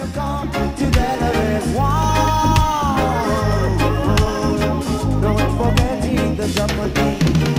to come together as one. Don't forget the jeopardy.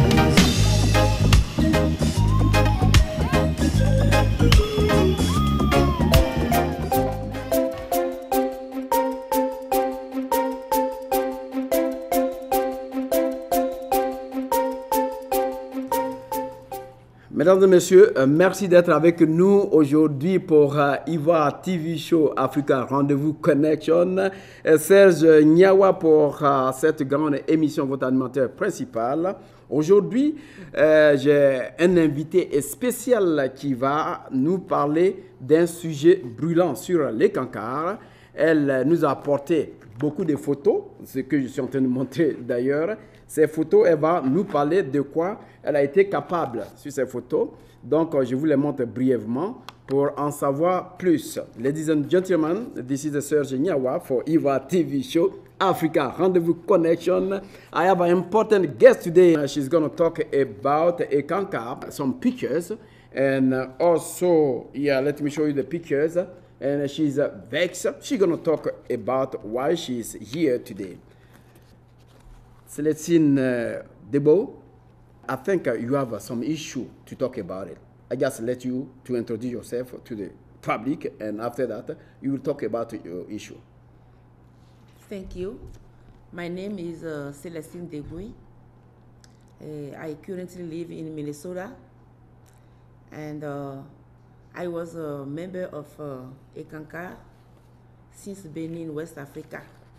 Mesdames et messieurs, merci d'être avec nous aujourd'hui pour IVA TV Show Africa Rendez-vous Connection. Serge Niawa pour cette grande émission, votre animateur principal. Aujourd'hui, j'ai un invité spécial qui va nous parler d'un sujet brûlant sur les cancars. Elle nous a apporté beaucoup de photos, ce que je suis en train de montrer d'ailleurs. Ces photos, elle va nous parler de quoi elle a été capable sur ces photos. Donc, je vous les montre brièvement pour en savoir plus. Ladies and gentlemen, this is Serge Niawa for IVA TV Show Africa Rendezvous Connection. I have an important guest today. She's going to talk about a cancer, some pictures. And also, yeah, let me show you the pictures. And she's vexed. She's going to talk about why she's here today. Celestine Debo, I think you have some issue to talk about it. I just let you to introduce yourself to the public, and after that, you will talk about your issue. Thank you. My name is Celestine Debouy. I currently live in Minnesota, and I was a member of Ekankar since Benin, West Africa.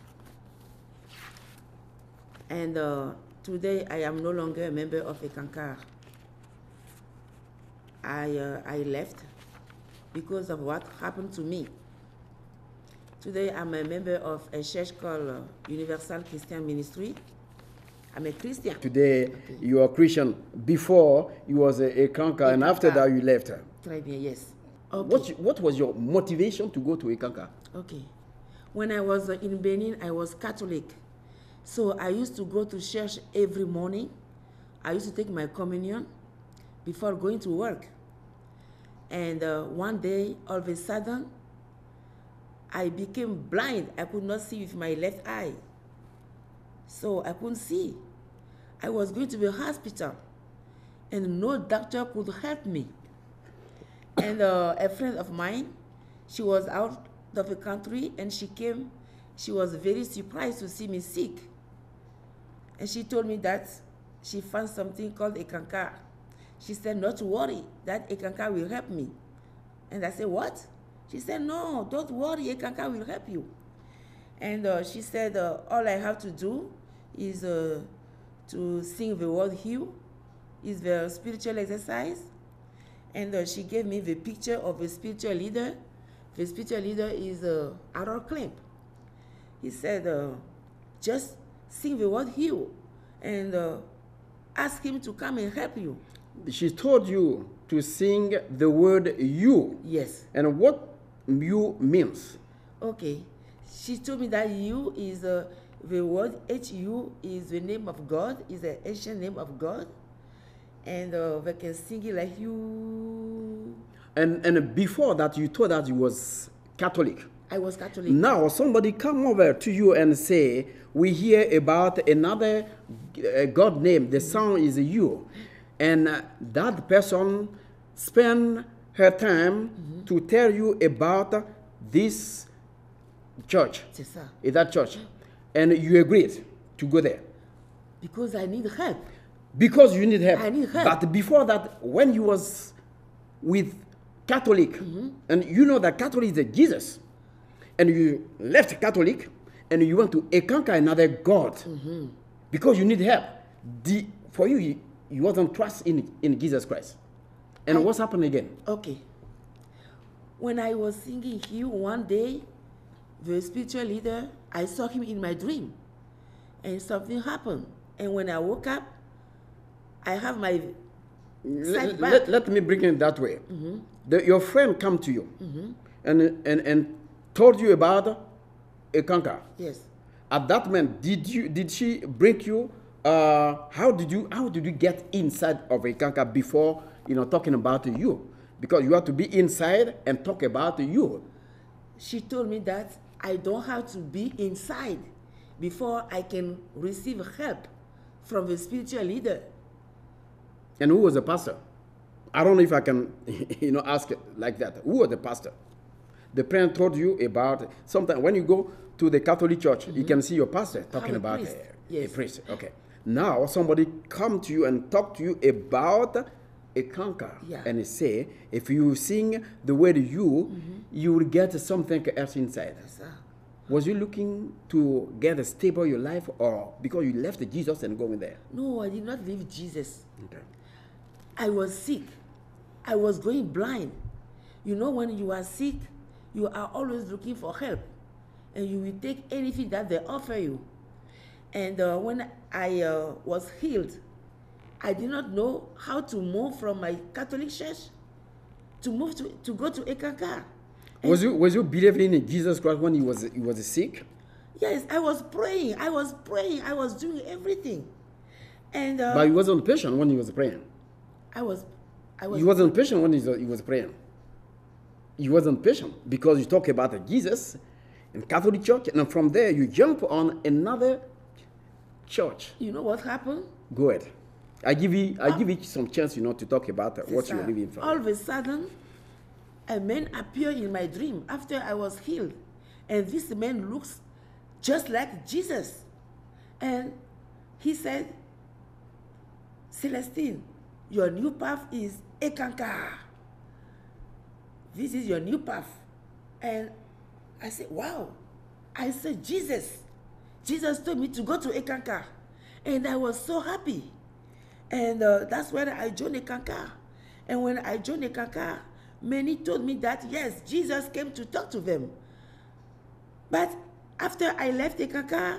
And today I am no longer a member of Ekankar. I left because of what happened to me. Today I'm a member of a church called Universal Christian Ministry. I'm a Christian. Today you are Christian. Before you was a Ekankar, and after that you left. Très bien, yes. Okay. What was your motivation to go to Ekankar? Okay. When I was in Benin, I was Catholic. So I used to go to church every morning. I used to take my communion before going to work. And one day, all of a sudden, I became blind. I could not see with my left eye. So I couldn't see. I was going to the hospital, and no doctor could help me. And a friend of mine, she was out of the country, and she came. She was very surprised to see me sick. And she told me that she found something called Ekankar. She said, not to worry, that Ekankar will help me. And I said, what? She said, no, don't worry, Ekankar will help you. And she said, all I have to do is to sing the word hymn, is the spiritual exercise. And she gave me the picture of a spiritual leader. The spiritual leader is Harold Klemp. He said, just sing the word hymn and ask him to come and help you. She told you to sing the word you. Yes. And what you means? Okay. She told me that you is the word H-U is the name of God, is the ancient name of God. And we can sing it like you. And before that, you told that you was Catholic. I was Catholic. Now somebody come over to you and say, we hear about another God name, the sound is you. And that person spend her time to tell you about this church. C'est ça. That church. And you agreed to go there. Because I need help. Because you need help. I need help. But before that, when you was with Catholic, and you know that Catholic is Jesus, and you left Catholic, and you went to Ekankar, another God, because you need help. For you wasn't trust in Jesus Christ. And what's happened again? Okay. When I was singing here one day, the spiritual leader, I saw him in my dream, and something happened. And when I woke up, I have my side back. Let me bring it that way. Your friend come to you and told you about Ekankar. Yes. At that moment, did she bring you? How did you get inside of Ekankar before talking about you? Because you have to be inside and talk about you. she told me that I don't have to be inside before I can receive help from the spiritual leader. And who was the pastor? I don't know if I can, ask it like that. Who was the pastor? The parent told you about, sometimes when you go to the Catholic Church, you can see your pastor talking a about priest. a Yes. priest. Okay. Now somebody come to you and talk to you about a canker, Yeah. and say, if you sing the word you, you will get something else inside. So, Was you looking to get a stable your life, or because you left Jesus and going there? no, I did not leave Jesus. Okay. I was sick. I was going blind. You know, when you are sick, you are always looking for help, and you will take anything that they offer you. And when I was healed, I did not know how to move from my Catholic church to go to Ekankar. Was you believing in Jesus Christ when he was sick? Yes, I was praying. I was doing everything, and But he wasn't patient when he was praying. I was. He wasn't patient when he was praying. He wasn't patient because you talk about Jesus in Catholic Church, and from there you jump on another church. You know what happened? Go ahead. I give you some chance, to talk about what you're living for. All of a sudden, a man appeared in my dream after I was healed, and this man looks just like Jesus, and he said, "Celestine, your new path is Ekankar. This is your new path." And I said, "Wow." I said, Jesus told me to go to Ekankar, and I was so happy. And that's when I joined Ekankar. And when I joined Ekankar, many told me that yes, Jesus came to talk to them. But after I left Ekankar,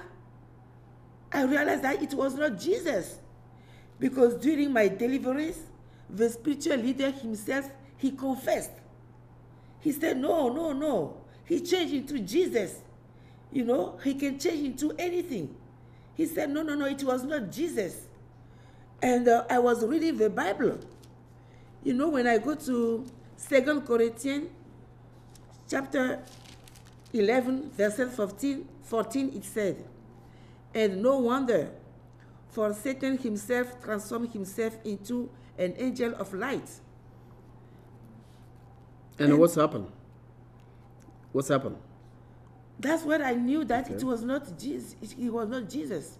I realized that it was not Jesus, because during my deliverance, the spiritual leader himself, he confessed. He said, no. He changed into Jesus. He can change into anything. He said, no, it was not Jesus. And I was reading the Bible. When I go to 2 Corinthians chapter 11, verse 14, it said, "And no wonder, for Satan himself transformed himself into an angel of light." And what's happened? What's happened? That's when I knew that it was not Jesus. He was not Jesus,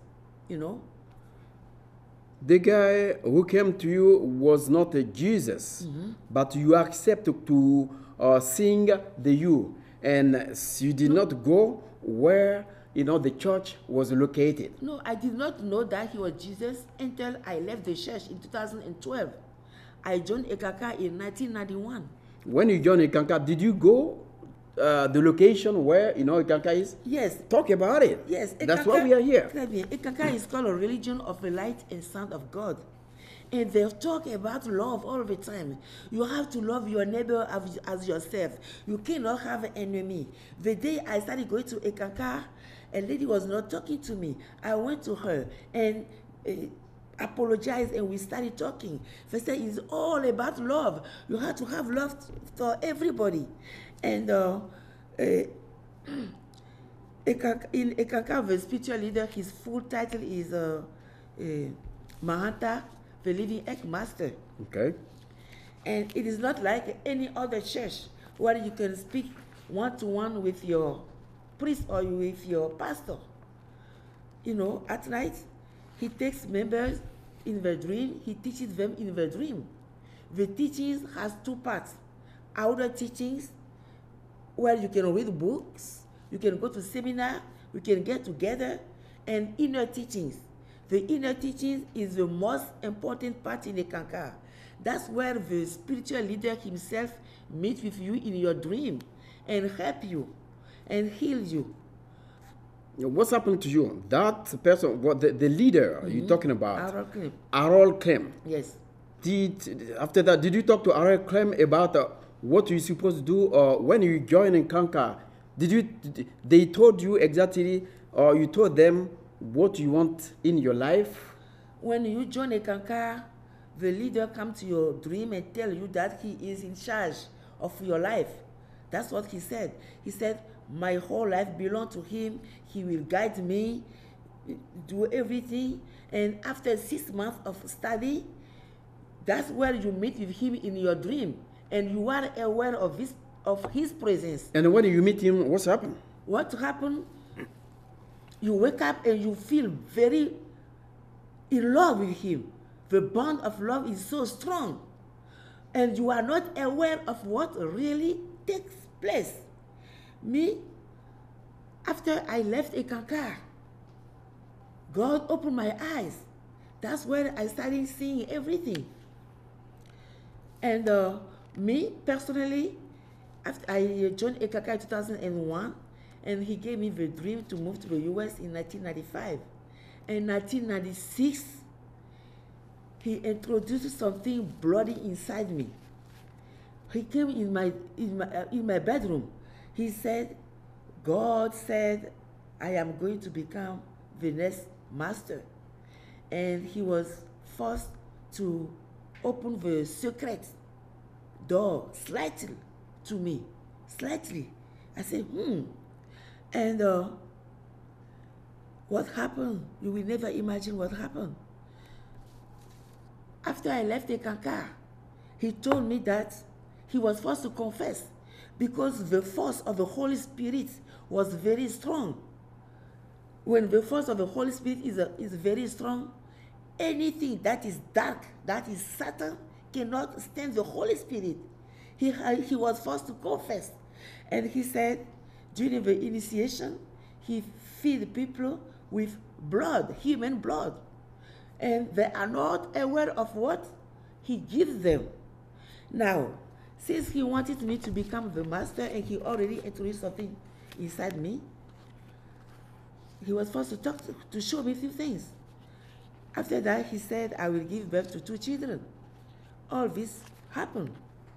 The guy who came to you was not a Jesus, but you accepted to sing the you, and you did not go where the church was located. No, I did not know that he was Jesus until I left the church in 2012. I joined Ekankar in 1991. When you joined Ekankar, did you go the location where Ekankar is? Yes. Talk about it. Yes. That's why we are here. Ekankar is called a religion of the light and sound of God. And they talk about love all the time. You have to love your neighbor as yourself. You cannot have an enemy. The day I started going to Ekankar, a lady was not talking to me. I went to her and apologized, and we started talking. They said it's all about love. You have to have love for everybody. And in Ekankar, the spiritual leader, his full title is Mahanta, the living egg master. Okay. And it is not like any other church where you can speak one-to-one with your priest or with your pastor. At night, he takes members in the dream. He teaches them in the dream. The teachings has two parts. Outer teachings, where you can read books, you can go to seminar, we can get together, and inner teachings. The inner teachings is the most important part in Ekankar. That's where the spiritual leader himself meets with you in your dream and help you and heal you. What's happened to you? That person, the leader you're talking about, Harold Clem. Yes. After that, did you talk to Harold Clem about what you're supposed to do, or when you join Ekankar? They told you exactly, or you told them what you want in your life? When you join Ekankar, the leader comes to your dream and tell you that he is in charge of your life. That's what he said. He said, my whole life belongs to him. He will guide me, do everything. And after 6 months of study, that's where you meet with him in your dream. And you are aware of his presence. And when you meet him, what's happened? What happened? You wake up and you feel very in love with him. The bond of love is so strong. And you are not aware of what really takes place. Me, after I left Ekankar, God opened my eyes. That's where I started seeing everything. And me, personally, after I joined Ekankar in 2001, and he gave me the dream to move to the US in 1995. In 1996, he introduced something bloody inside me. He came in my bedroom. He said, God said, I am going to become the next master. And he was forced to open the secret door slightly to me. Slightly. I said, And what happened? You will never imagine what happened. After I left Ekankar, he told me that he was forced to confess because the force of the Holy Spirit was very strong. When the force of the Holy Spirit is very strong, anything that is dark, that is Satan, cannot stand the Holy Spirit. He was forced to confess. And he said, during the initiation, he fed people with blood, human blood. And they are not aware of what he gives them. Now, since he wanted me to become the master and he already introduced something inside me, he was forced to talk to show me a few things. After that, he said, I will give birth to 2 children. All this happened.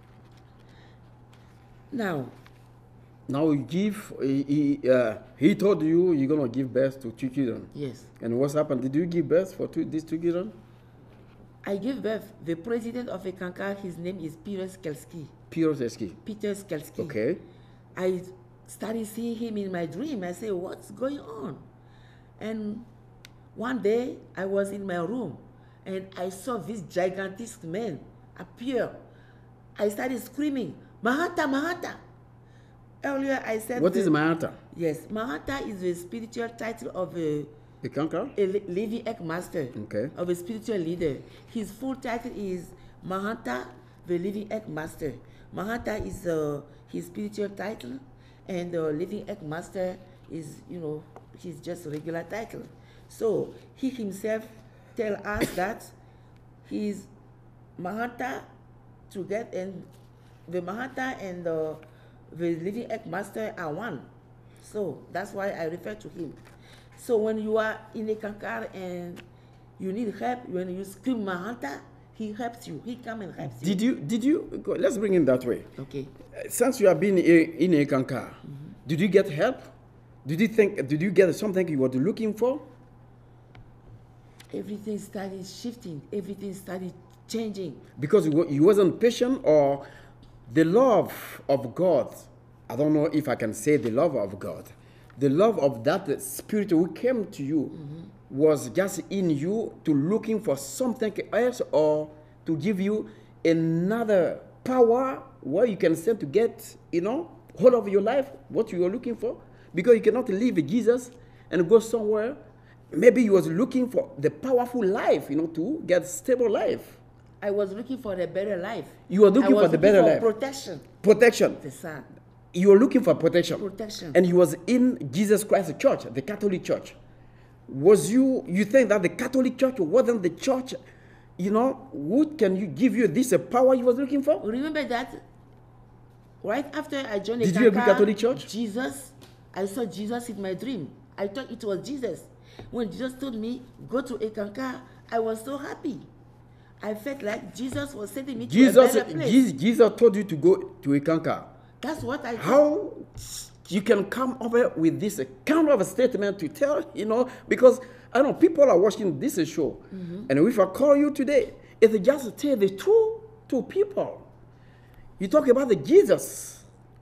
Now you give, he told you you're going to give birth to 2 children. Yes. And what's happened? Did you give birth for these 2 children? I gave birth. The president of Ekankar, his name is Peter Skelski. Peter Skelski. Peter Skelski. Okay. I started seeing him in my dream. I said, what's going on? And one day, I was in my room, and I saw this gigantic man appear. I started screaming, Mahanta, Mahanta. Earlier, I said... What is Mahanta? Yes, Mahanta is the spiritual title of Ekankar? a living egg master, Okay. of a spiritual leader. His full title is Mahanta, the living egg master. Mahanta is his spiritual title, and the living egg master is, he's just a regular title. So he himself tell us that he's Mahanta to get, and the Mahanta and the living egg master are one. So that's why I refer to him. So when you are in Ekankar and you need help, when you scream Mahanta, he helps you. He come and helps you. Did you, let's bring it that way. Okay. Since you have been in Ekankar, did you get help? Did you get something you were looking for? Everything started shifting. Everything started changing. Because you wasn't patient, or the love of God, I don't know if I can say the love of God, the love of that spirit who came to you was just in you to looking for something else, or to give you another power where you can stand to get, hold of your life, what you are looking for. Because you cannot leave Jesus and go somewhere. Maybe you was looking for the powerful life, to get stable life. I was looking for a better life. You were looking for the better life. Protection. Protection. The Son. You were looking for protection. Protection. And you was in Jesus Christ Church, the Catholic Church. Was you think that the Catholic Church wasn't the church, what can you give you this power you was looking for? Remember that right after I joined Did Ekankar, you agree Catholic Church? I saw Jesus in my dream. I thought it was Jesus. When Jesus told me, go to Ekankar, I was so happy. I felt like Jesus was sending me to a better place. Jesus told you to go to Ekankar. That's what I thought. How you can come over with this kind of a statement to tell, because I know people are watching this show. And if I call you today, it's just to tell the truth to people. You talk about the Jesus.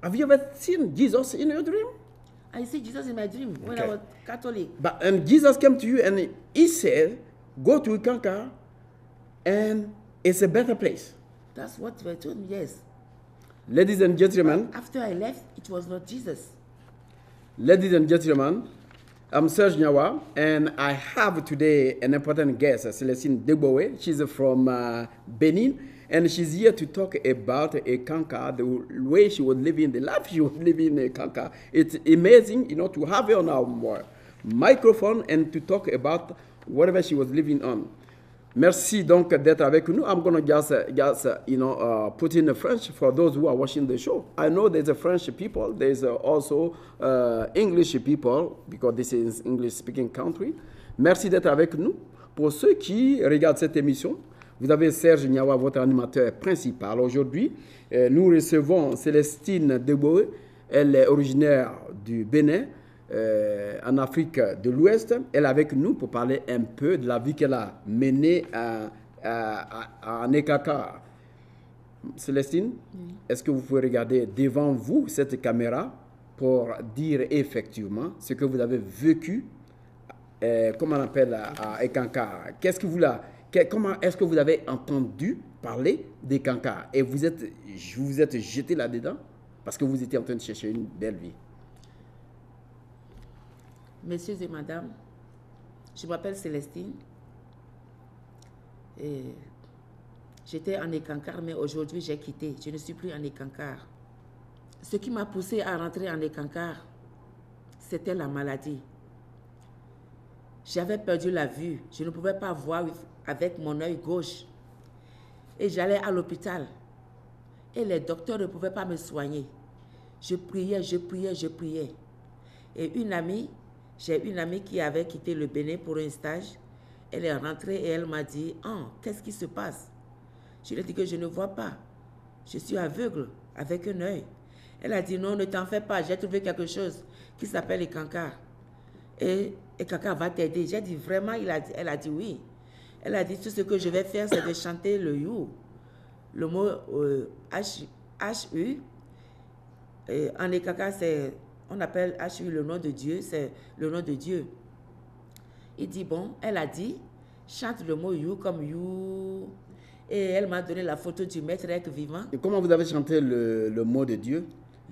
Have you ever seen Jesus in your dream? I see Jesus in my dream when I Okay. was Catholic. And Jesus came to you and he said, go to Ikankar and it's a better place. That's what they told me, yes. Ladies and gentlemen, After I left, it was not Jesus. ladies and gentlemen, I'm Serge Nyawa, and I have today an important guest, Celestine Degbowe. She's from Benin, and she's here to talk about Ikankar, the way she was living, the life she was living in Ikankar. It's amazing, to have her on our microphone and to talk about whatever she was living on. Merci donc d'être avec nous. I'm going to just put in the French for those who are watching the show. I know there's a French people. There's also English people because this is English-speaking country. Merci d'être avec nous. Pour ceux qui regardent cette émission, vous avez Serge Nyawa, votre animateur principal. Aujourd'hui, nous recevons Celestine Degbowe. Elle est originaire du Bénin. En Afrique de l'Ouest. Elle est avec nous pour parler un peu de la vie qu'elle a menée en Ikankar. Célestine, est-ce que vous pouvez regarder devant vous cette caméra pour dire effectivement ce que vous avez vécu, comment on appelle à Ikankar? Comment est-ce que vous avez entendu parler d'Ikankar et vous vous êtes jeté là-dedans parce que vous étiez en train de chercher une belle vie? Messieurs et madame, je m'appelle Célestine. Et j'étais en Ikankar, mais aujourd'hui j'ai quitté. Je ne suis plus en Ikankar. Ce qui m'a poussé à rentrer en Ikankar, c'était la maladie. J'avais perdu la vue. Je ne pouvais pas voir avec mon œil gauche. Et j'allais à l'hôpital. Et les docteurs ne pouvaient pas me soigner. Je priais. Et j'ai une amie qui avait quitté le Bénin pour un stage. Elle est rentrée et elle m'a dit, « Oh, qu'est-ce qui se passe ?» Je lui ai dit que je ne vois pas. Je suis aveugle avec un œil. Elle a dit, « Non, ne t'en fais pas. J'ai trouvé quelque chose qui s'appelle Ikankar. Et Ikankar va t'aider. » J'ai dit, « Vraiment ?» Elle a dit, « Oui. » Elle a dit, « Tout ce que je vais faire, c'est de chanter le You. » Le mot H-U. En Ikankar, on appelle HU le nom de Dieu, c'est le nom de Dieu. Il dit, bon, elle a dit, chante le mot You comme You. Et elle m'a donné la photo du maître être vivant. Et comment vous avez chanté le mot de Dieu?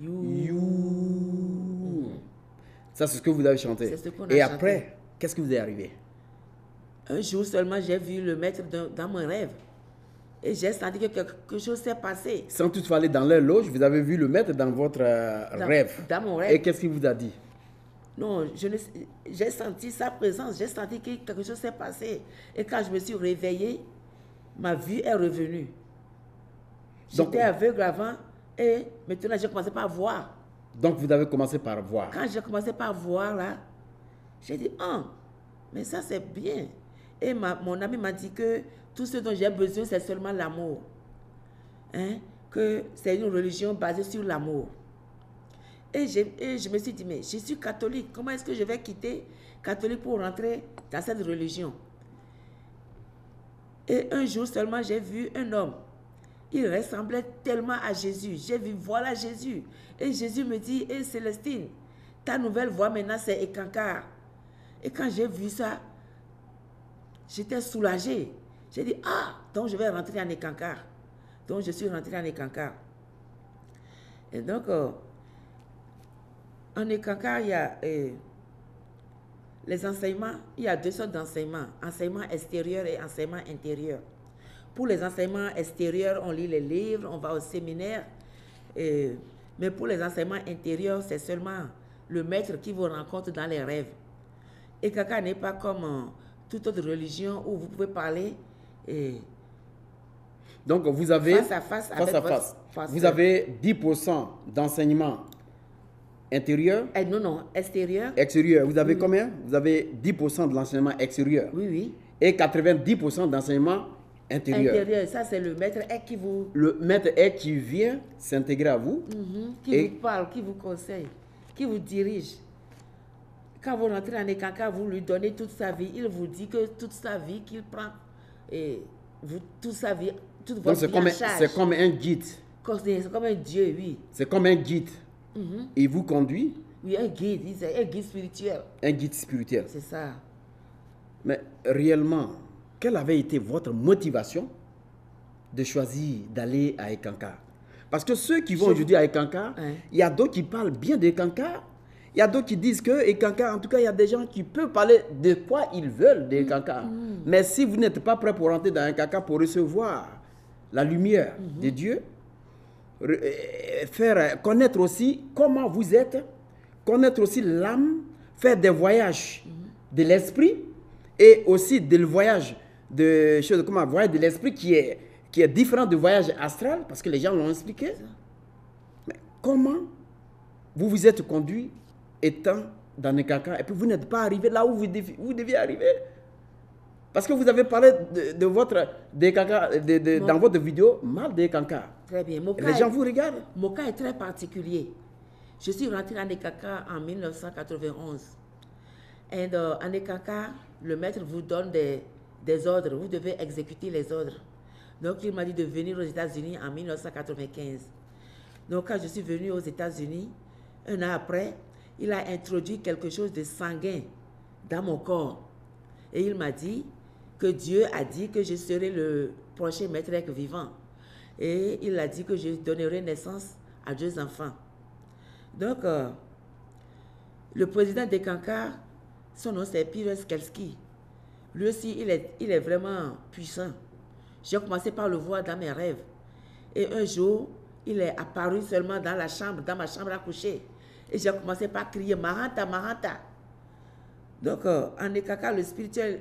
You. Ça, c'est ce que vous avez chanté. C'est ce qu'on a Et chanté. après, qu'est-ce qui vous est arrivé? Un jour seulement, j'ai vu le maître dans mon rêve. Et j'ai senti que quelque chose s'est passé. Sans toutefois aller dans leur loge, vous avez vu le maître dans votre rêve. Dans mon rêve. Et qu'est-ce qu'il vous a dit? Non, j'ai senti sa présence, j'ai senti que quelque chose s'est passé. Et quand je me suis réveillée, ma vue est revenue. J'étais aveugle avant et maintenant j'ai commencé par voir. Donc vous avez commencé par voir. Quand j'ai commencé par voir là, j'ai dit, ah, mais ça c'est bien. Et mon ami m'a dit que tout ce dont j'ai besoin, c'est seulement l'amour. Hein? Que c'est une religion basée sur l'amour. Et je me suis dit, mais je suis catholique, comment est-ce que je vais quitter catholique pour rentrer dans cette religion? Et un jour seulement, j'ai vu un homme. Il ressemblait tellement à Jésus. J'ai vu, voilà Jésus. Et Jésus me dit, hé Célestine, ta nouvelle voix maintenant, c'est Ikankar. Et quand j'ai vu ça, j'étais soulagée. J'ai dit, ah, donc je vais rentrer en Ikankar. Donc je suis rentrée en Ikankar. Et donc, en Ikankar, il y a les enseignements. Il y a deux sortes d'enseignements. Enseignement extérieur et enseignement intérieur. Pour les enseignements extérieurs, on lit les livres, on va au séminaire. Mais pour les enseignements intérieurs, c'est seulement le maître qui vous rencontre dans les rêves. Ikankar n'est pas comme toute autre religion où vous pouvez parler donc vous avez face à face avec votre pasteur. Vous avez 10% d'enseignement intérieur. Non, extérieur. Extérieur. Vous avez combien? Vous avez 10% de l'enseignement extérieur. Oui. Et 90% d'enseignement intérieur. Intérieur, ça c'est le maître qui vous... Le maître est qui vient s'intégrer à vous. Qui vous parle, qui vous conseille, qui vous dirige. Quand vous rentrez en Ikankar, vous lui donnez toute sa vie. Il vous dit que toute sa vie qu'il prend, toute sa vie, toute votre vie en charge. C'est comme un guide. C'est comme un Dieu, oui. C'est comme un guide. Il vous conduit. Oui, un guide, c'est un guide spirituel. Un guide spirituel. C'est ça. Mais réellement, quelle avait été votre motivation de choisir d'aller à Ekankar? Parce que ceux qui vont aujourd'hui à Ekankar, il y a d'autres qui parlent bien d'Ekankar. Il y a d'autres qui disent que Ekankar, en tout cas, il y a des gens qui peuvent parler de quoi ils veulent d'Ekankar. Mais si vous n'êtes pas prêt pour rentrer dans Ekankar pour recevoir la lumière de Dieu, faire connaître aussi comment vous êtes, connaître aussi l'âme, faire des voyages de l'esprit et aussi des voyages de choses, comment voyage de l'esprit qui est différent du voyage astral, parce que les gens l'ont expliqué. Mais comment vous vous êtes conduit étant dans Ekankar et puis vous n'êtes pas arrivé là où vous deviez arriver? Parce que vous avez parlé de votre dans votre vidéo mal d'Ekankar. Très bien. Les gens vous regardent. Mon cas est très particulier. Je suis rentrée en Ekankar en 1991. Et en Ekankar, le maître vous donne des ordres. Vous devez exécuter les ordres. Donc, il m'a dit de venir aux États-Unis en 1995. Donc, quand je suis venue aux États-Unis, un an après, il a introduit quelque chose de sanguin dans mon corps. Et il m'a dit que Dieu a dit que je serai le prochain maître vivant. Et il a dit que je donnerai naissance à 2 enfants. Donc, le président d'Ekankar, son nom c'est Pires Kelski. Lui aussi, il est vraiment puissant. J'ai commencé par le voir dans mes rêves. Et un jour, il est apparu seulement dans ma chambre à coucher. Et j'ai commencé par crier « Mahanta, Mahanta ». Donc, en Ekankar, le spirituel,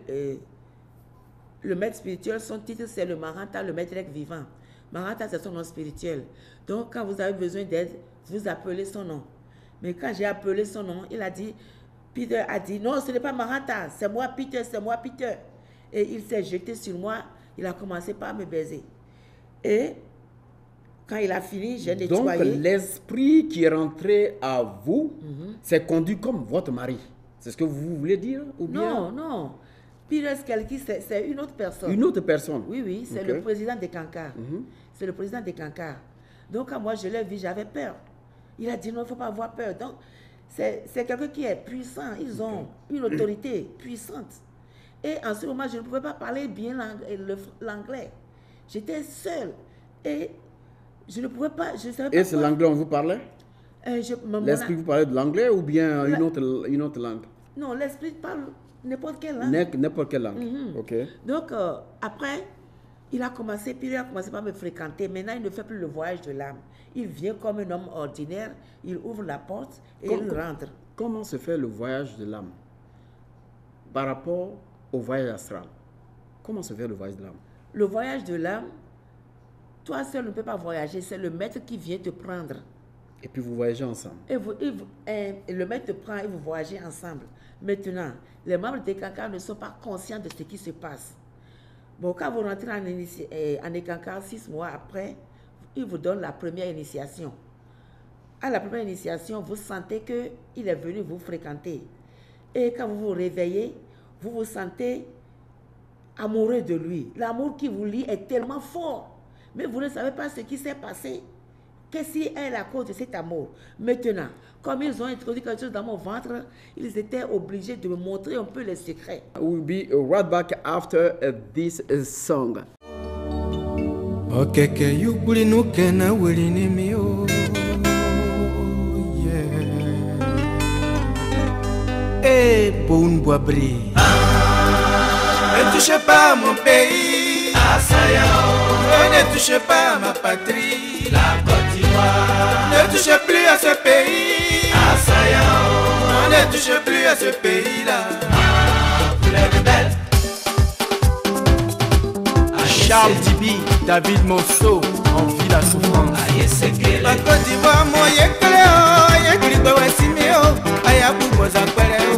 le maître spirituel, son titre c'est le Mahanta, le maître vivant. Mahanta, c'est son nom spirituel. Donc, quand vous avez besoin d'aide, vous appelez son nom. Mais quand j'ai appelé son nom, Peter a dit, non, ce n'est pas Mahanta, c'est moi Peter, c'est moi Peter. Et il s'est jeté sur moi, il a commencé par me baiser. Et quand il a fini, j'ai nettoyé. Donc, l'esprit qui est rentré à vous, s'est conduit comme votre mari. C'est ce que vous voulez dire ou bien? Non. Pires Kelki, c'est une autre personne. Une autre personne? Oui, c'est le président d'Ekankar. C'est le président d'Ekankar. Donc, quand moi je l'ai vu, j'avais peur. Il a dit non, il ne faut pas avoir peur. Donc, c'est quelqu'un qui est puissant. Ils ont une autorité puissante. Et en ce moment, je ne pouvais pas parler bien l'anglais. J'étais seule. Et je ne pouvais pas, je ne savais pas. Et c'est l'anglais on vous parlait? L'esprit vous parlait de l'anglais ou bien une autre langue? Non, l'esprit parle n'importe quelle langue. N'importe quelle langue. Ok. Donc, après, il a commencé par me fréquenter. Maintenant, il ne fait plus le voyage de l'âme. Il vient comme un homme ordinaire, il ouvre la porte et il rentre. Comment se fait le voyage de l'âme par rapport au voyage astral? Comment se fait le voyage de l'âme? Le voyage de l'âme, toi seul ne peux pas voyager, c'est le maître qui vient te prendre. Et puis vous voyagez ensemble. Et le maître te prend et vous voyagez ensemble. Maintenant, les membres d'Ekankar ne sont pas conscients de ce qui se passe. Bon, quand vous rentrez en Ekankar 6 mois après, il vous donne la première initiation. À la première initiation, vous sentez qu'il est venu vous fréquenter. Et quand vous vous réveillez, vous vous sentez amoureux de lui. L'amour qui vous lie est tellement fort. Mais vous ne savez pas ce qui s'est passé. Qu'est-ce qui est la cause de cet amour? Maintenant, comme ils ont introduit quelque chose dans mon ventre, ils étaient obligés de me montrer un peu les secrets. We'll be right back after this song. Okeke yubuli nuke na wili ni mi o. Eh, Boun Boabri. Ne touchez pas à mon pays, ne touchez pas à ma patrie, la Côte d'Ivoire. Ne touchez plus à ce pays, ne touchez plus à ce pays-là. Les rebelles. Charles Tibi, David Monceau, on vit la souffrance. La Côte d'Ivoire, moi yekele, yekele bewe simeo, ayabu boza kwele.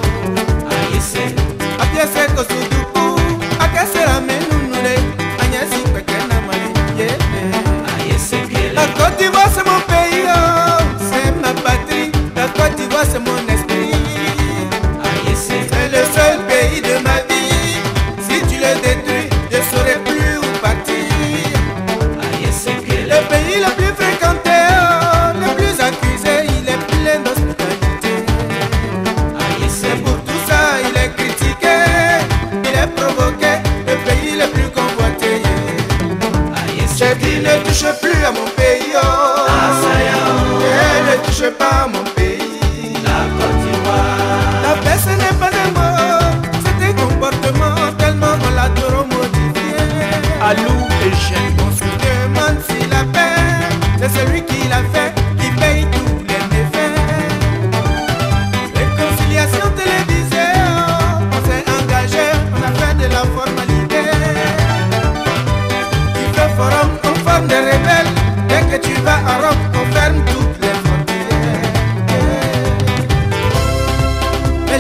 Apiese kosuduku, akase la menunule, anyasi kwekena male. La Côte d'Ivoire c'est mon pays, c'est ma patrie. La Côte d'Ivoire c'est mon esprit. C'est le seul pays de ma vie. Si tu le détruis, je saurai plus où partir. Le pays le plus fréquenté, le plus accusé,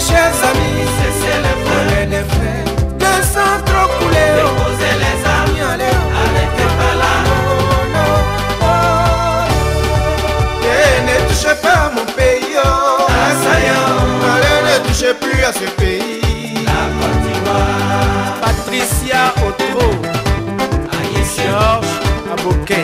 chers amis, cessez les frères, le sang trop coulé. Déposez les armes, arrêtez pas là. Ne touchez pas à mon pays, assaillant. Allez, ne touchez plus à ce pays. La Côte d'Ivoire. Patricia Otro, Georges Aboké.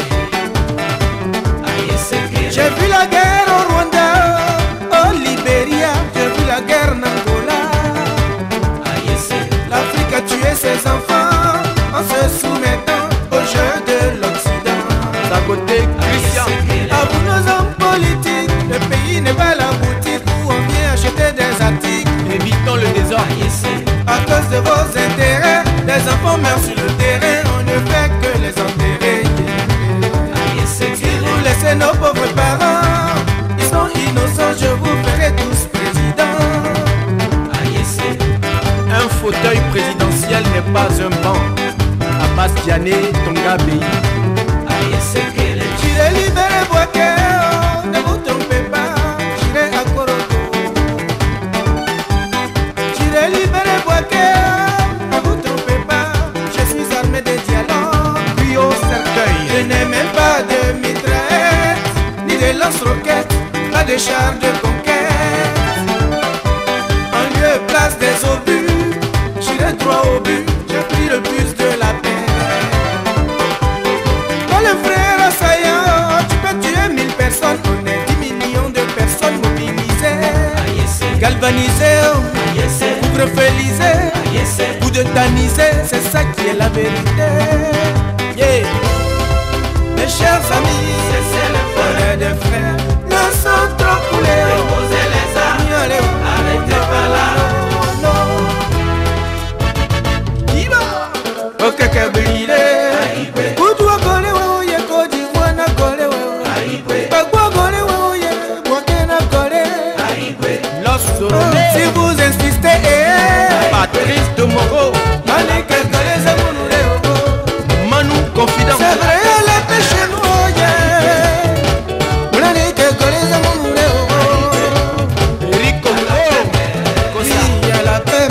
J'ai vu la guerre au Rwanda, au Libéria, j'ai vu la guerre en Angola. L'Afrique a tué ses enfants en se soumettant aux jeux de l'Occident. D'un côté, Christian. À vous nos hommes politiques, le pays n'est pas la boutique où on vient acheter des articles. Évitons le désordre. À cause de vos intérêts, les enfants meurent sur le terrain, on ne fait que les enterrer. Si vous laissez nos pauvres parents, ils sont innocents, je vous ferai tous président. Un fauteuil présidentiel n'est pas un banc. Abbas Diané, Tonga Béi. J'irai libérer Boaké, ne vous trompez pas, j'irai à Koroko. J'irai libérer Boaké, ne vous trompez pas, je suis armé de dialogue, puis au cercueil. Je n'ai même pas de mitraillette, ni de lance-roquettes, pas de chars de conquête. En lieu et place des obus, j'irai droit au but, j'ai pris le bus de la paix. Dans le frère assaillant, tu peux tuer 1000 personnes, on est 10 millions de personnes mobilisées. Galvanisées, couvre-feuillisées, ou de taniser, c'est ça qui est la vérité. Yeah. Mes chers amis, on est des frères, le sang trop coulé. Déposez les armes, arrêtez pas là. Ok, Kabila. Kudwa gole woye, Côte d'Ivoire na gole woye. Bagua gole woye, Burkina gole. Si vous insistez, Patrice de Moreau. Allez, que gole zamounoué. Manu confident. C'est vrai, elle est chez nous, yeah. Allez, que gole zamounoué. Eric Congo. Kosi, à la paix.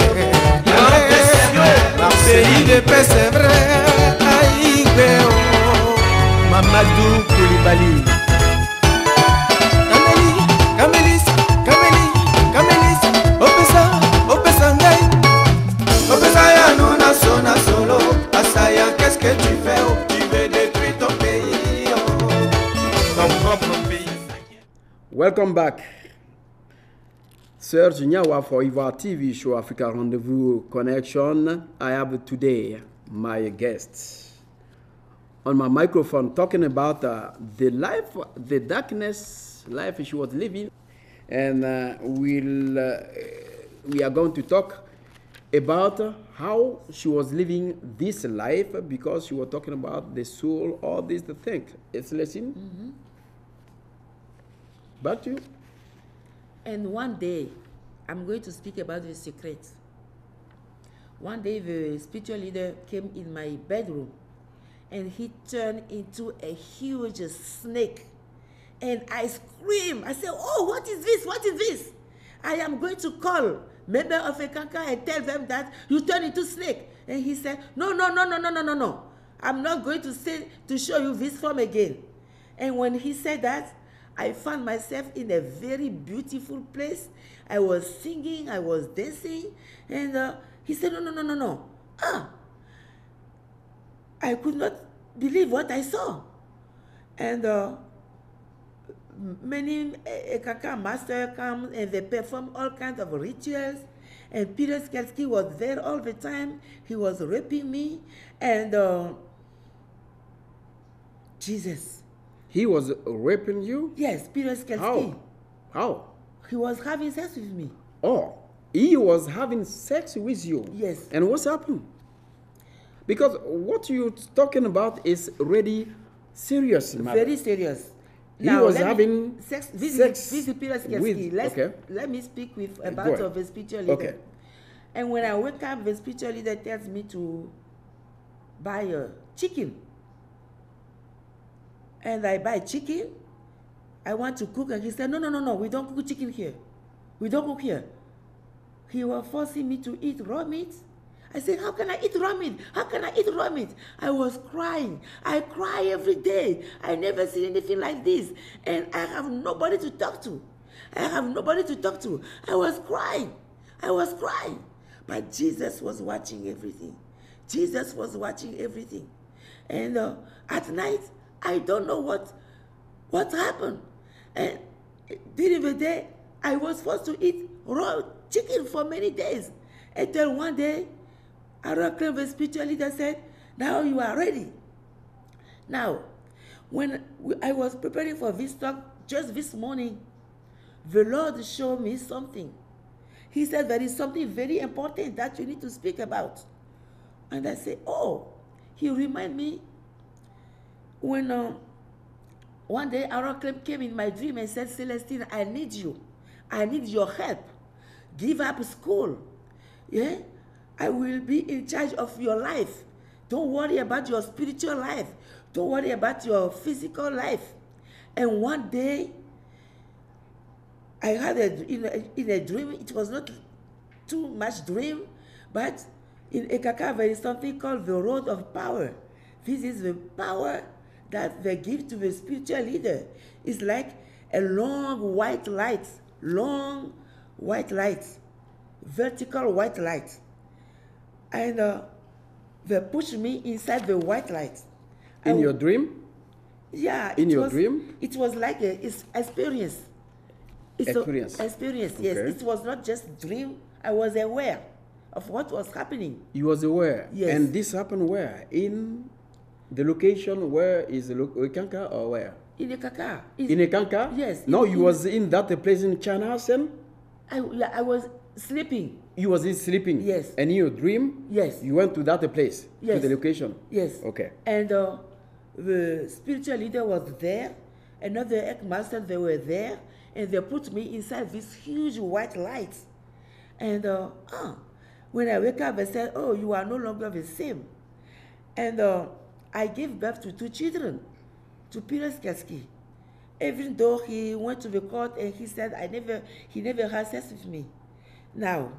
Pays de paix, c'est vrai. Aïe, Mamadou Koulibaly. Camélis, Opesa Ngai. Opesa ya nuna sona solo. Asaya, qu'est-ce que tu fais? Tu veux détruire ton pays, ton propre pays. Welcome back. Serge Nyawa for Ivoire TV show Africa Rendezvous Connection. I have today my guest on my microphone talking about the life, the darkness life she was living, and we are going to talk about how she was living this life, because she was talking about the soul, all these things. It's listen. Back to you. And one day, I'm going to speak about the secret. One day, the spiritual leader came in my bedroom, and he turned into a huge snake. And I screamed. I said, "Oh, what is this? What is this?" I am going to call member of a Kanka and tell them that you turn into snake. And he said, No. I'm not going to show you this form again. And when he said that, I found myself in a very beautiful place. I was singing, I was dancing, and he said, No. I could not believe what I saw. And many Ekaka master come and they perform all kinds of rituals. And Peter Skelski was there all the time. He was raping me. And Jesus. He was raping you? Yes, Peter Skelski. How? He was having sex with me. Oh, he was having sex with you? Yes. And what's happened? Because what you're talking about is really serious, madam. Very serious. He was having sex with Peter Skelski. Let me speak about the spiritual leader. Okay. And when I wake up, the spiritual leader tells me to buy a chicken. And I buy chicken. I want to cook, and he said, No, we don't cook chicken here. We don't cook here. he was forcing me to eat raw meat. I said, how can I eat raw meat? How can I eat raw meat? I was crying. I cry every day. I never seen anything like this. And I have nobody to talk to. I have nobody to talk to. I was crying. I was crying. But Jesus was watching everything. Jesus was watching everything. And at night, I don't know what happened. And during the day, I was forced to eat raw chicken for many days. Until one day, our clever spiritual leader said, now you are ready. Now, when I was preparing for this talk, just this morning, the Lord showed me something. He said, there is something very important that you need to speak about. And I said, oh, he reminded me when one day our came in my dream and said, Celestine, I need you. I need your help. Give up school. Yeah? I will be in charge of your life. Don't worry about your spiritual life. Don't worry about your physical life. And one day, I had in a dream, it was not too much dream, but in Ekaka there is something called the road of power. This is the power that they give to the spiritual leader. It's like a long white light, vertical white light. And they pushed me inside the white light. In your dream? Yeah. In your dream? It was like an experience. Experience. Experience, yes. Okay. It was not just dream. I was aware of what was happening. You was aware? Yes. And this happened where? In the location where is Ekanka or where? In Ekaka. In Ekanka? Yes. No, you was in that place in Chanhassen? I was sleeping. You was in sleeping? Yes. And in your dream? Yes. You went to that place? Yes. To the location? Yes. Okay. And the spiritual leader was there. Another ex-master, they were there. And they put me inside this huge white light. And when I wake up, they said, oh, you are no longer the same. And I gave birth to 2 children, to Peter Skelski. Even though he went to the court and he said he never had sex with me. Now,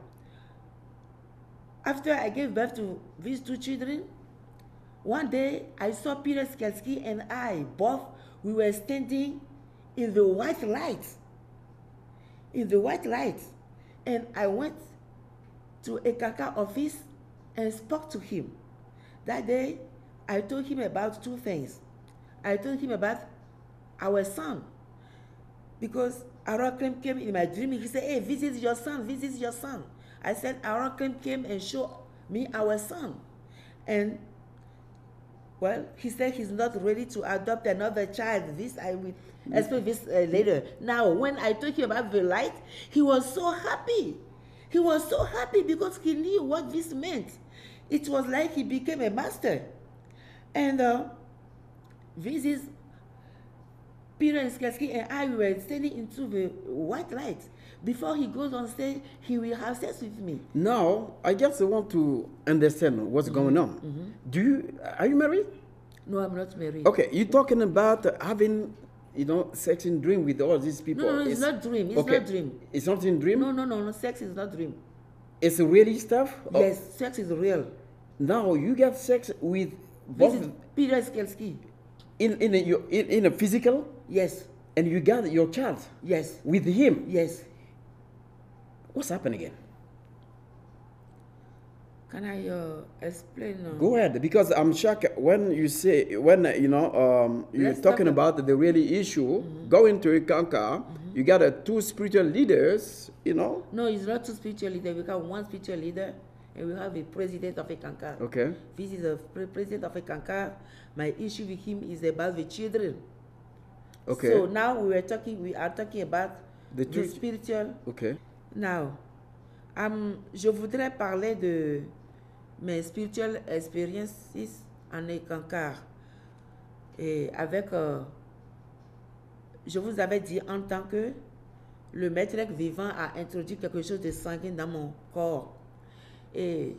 after I gave birth to these 2 children, one day I saw Peter Skelski and I, both, we were standing in the white light. In the white light. And I went to Ekaka office and spoke to him. That day, I told him about 2 things. I told him about our son. Because Araklem came in my dream. He said, hey, this is your son, this is your son. I said, Araklem came and showed me our son. And, well, he said he's not ready to adopt another child. This I will explain this later. Now, when I told him about the light, he was so happy. He was so happy because he knew what this meant. It was like he became a master. And this is Peter Skelski and I were standing into the white light. Before he goes on stage, he will have sex with me. Now, I just want to understand what's going on. Are you married? No, I'm not married. Okay, you're talking about having, sex in dream with all these people. No, it's not dream. It's not dream. It's not in dream? No. Sex is not dream. It's really stuff? Yes, sex is real. Now, you get sex with This both is Peter Skelski. in a physical? Yes. And you got your child? Yes. With him? Yes. What's happened again? Can I explain? Go ahead, because I'm shocked when you say, you're talking about the really issue, going to Ekanka, you got 2 spiritual leaders, No, it's not 2 spiritual leaders. We have 1 spiritual leader, and we have a president of Ekanka. Okay. This is the president of Ekanka. My issue with him is about the children. Okay. So now we are talking about the spiritual. Okay. Now, je voudrais parler de mes spiritual experiences en Ekanka. Et avec, je vous avais dit en tant que le maître vivant a introduit quelque chose de sanguin dans mon corps. Et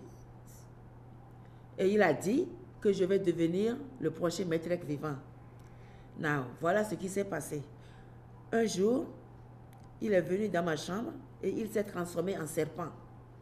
il a dit que je vais devenir le prochain maître vivant. Now, voilà ce qui s'est passé. Un jour, il est venu dans ma chambre et il s'est transformé en serpent.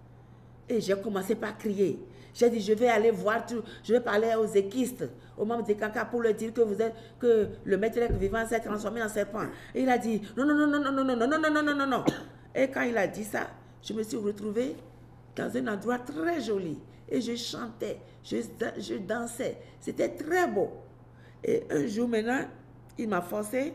Et j'ai commencé par crier. J'ai dit, je vais aller voir, je vais parler aux équistes, aux membres des cancans pour leur dire que le maître vivant s'est transformé en serpent. Et il a dit, non, non, non, non, non, non, non, non, non, non, non, non, non. Et quand il a dit ça, je me suis retrouvée dans un endroit très joli. Et je chantais, je dansais. C'était très beau. Et un jour maintenant, il m'a forcé